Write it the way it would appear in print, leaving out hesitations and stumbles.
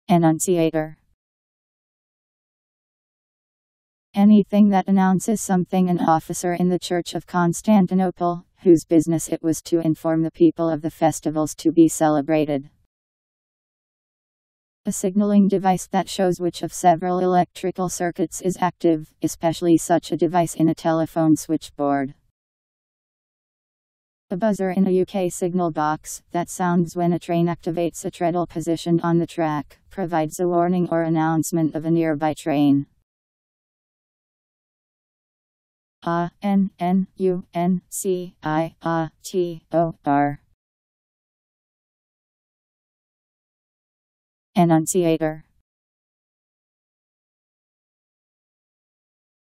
Annunciator. Anything that announces something. An officer in the Church of Constantinople, whose business it was to inform the people of the festivals to be celebrated. A signaling device that shows which of several electrical circuits is active, especially such a device in a telephone switchboard. A buzzer in a UK signal box, that sounds when a train activates a treadle positioned on the track, provides a warning or announcement of a nearby train. Annunciator.